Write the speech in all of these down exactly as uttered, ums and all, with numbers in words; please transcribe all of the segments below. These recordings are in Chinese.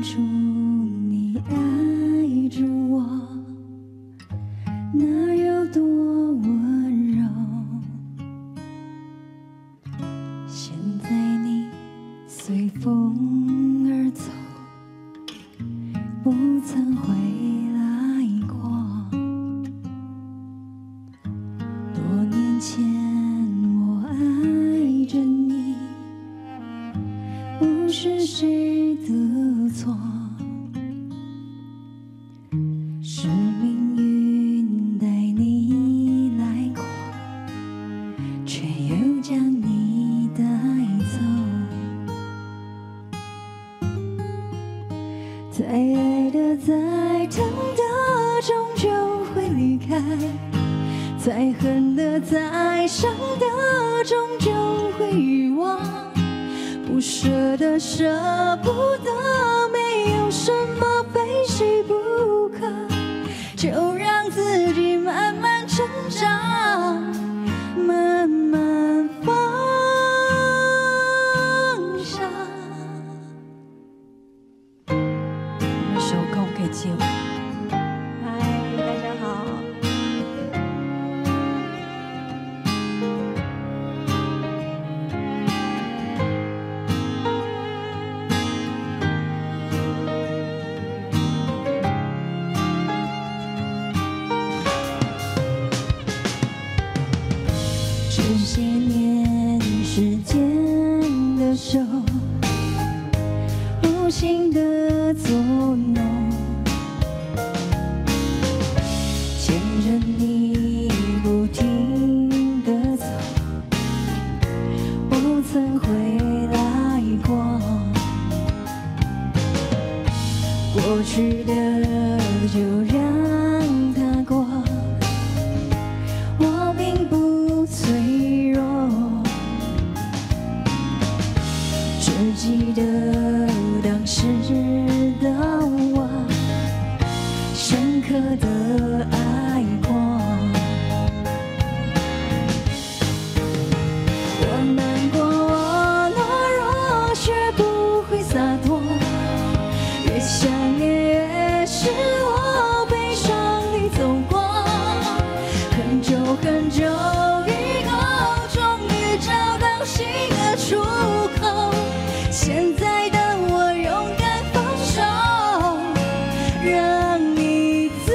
初你爱着我，那有多温柔？现在你随风而走，不曾回来过。多年前我爱着你，不是谁的错，是命运带你来过，却又将你带走。再爱的再疼的终究会离开，再恨的再伤的终究会遗忘。不舍得舍不得，没有什么非谁不可，就让自己慢慢成长，慢慢放下。那首歌我可以接吗？嗨，大家好。这些年时间的手，无形的作弄，牵着你不停地走，不曾回来过。过去的就让它过，我并不脆弱，只记得当时的我深刻的爱过。我难过，我懦弱，学不会洒脱，越想念越是我悲伤里走过。很久很久以后，终于找到新的出口。现在的我勇敢放手，让你自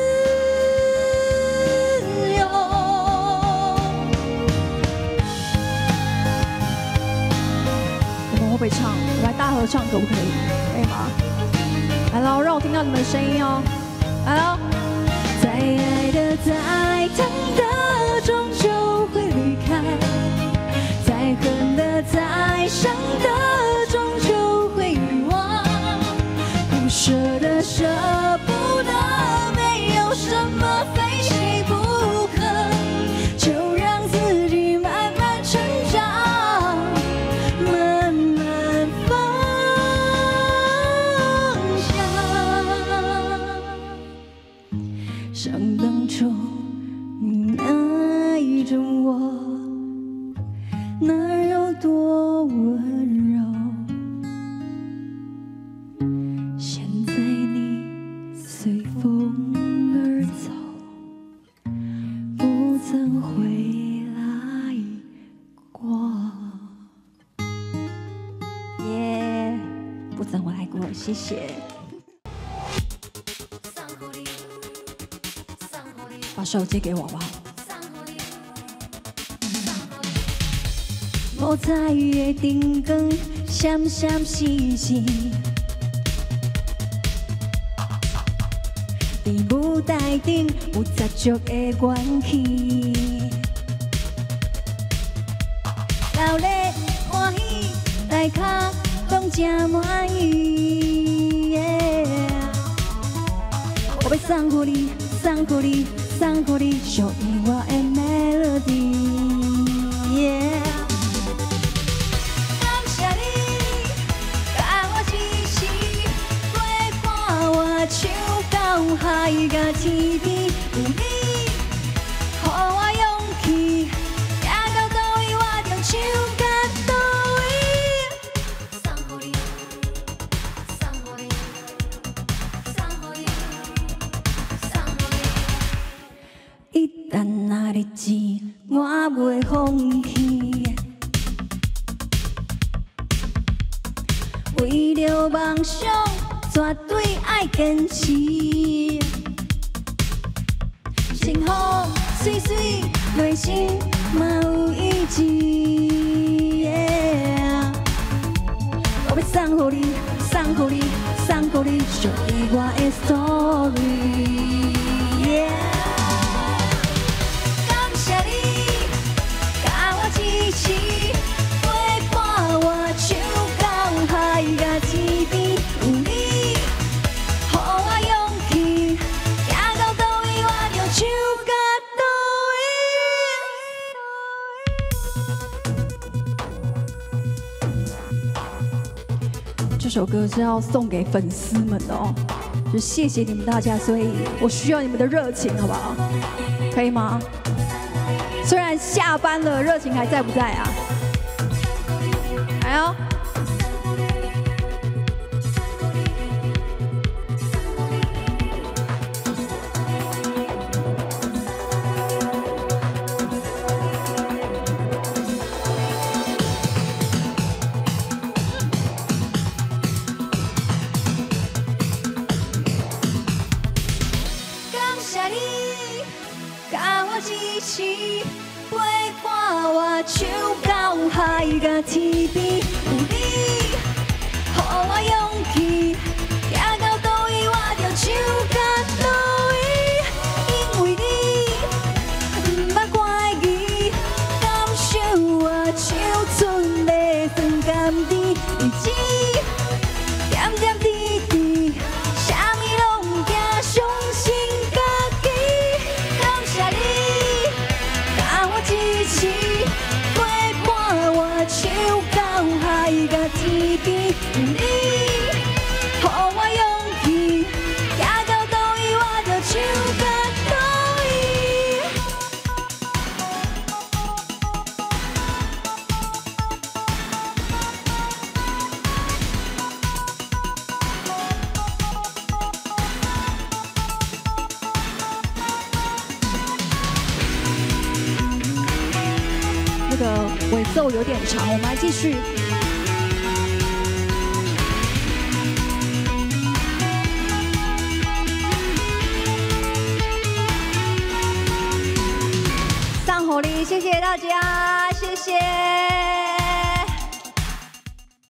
由。 你们会不会唱？我来大合唱可不可以？可以吗？来喽，让我听到你们的声音哦。来喽。 再爱的再疼的终究会离开，再恨的再伤的终究会遗忘。不舍得舍不得，没有什么非谁不可，就让自己慢慢成长，慢慢放下。想当初你爱着我，那有多温柔？现在你随风而走，不曾回来过。 耶，不曾回来过，谢谢。把手机给我好不好？ 五彩的灯光闪闪烁烁，伫舞台顶有十足的元气，热烈欢喜，大家拢真满意。我要送予你，送予你，送予你属于我的 melody。感谢你，甲我一时陪伴我唱到海甲天边，有你，予我勇气，行到倒位我就唱到倒位。送予你，送予你。 为了梦想，绝对爱坚持。幸福水水，内心嘛有意志。Yeah 我要送予你，送予你，送予你属于我的 story。Yeah 感谢你，甲我支持，陪伴我手到海甲天边，有你，予我勇气，行到倒位我就手到倒位。这首歌是要送给粉丝们的哦，就谢谢你们大家，所以我需要你们的热情，好不好？可以吗？虽然下班了，热情还在不在啊？来哦！感谢你，甲我支持，陪伴我手到海甲天边，有你，予我勇气，行到倒位我就手到倒位，因为你，毋捌怪伊，感受我手剩的酸甘甜，日子点点滴滴，啥物拢惊相信家己。感谢你，甲我支持，陪伴我手到海甲天边，有你，予我勇气，行到倒位我就手到倒位。那个尾奏有点长，我们来继续。上火力，谢谢大家，谢谢。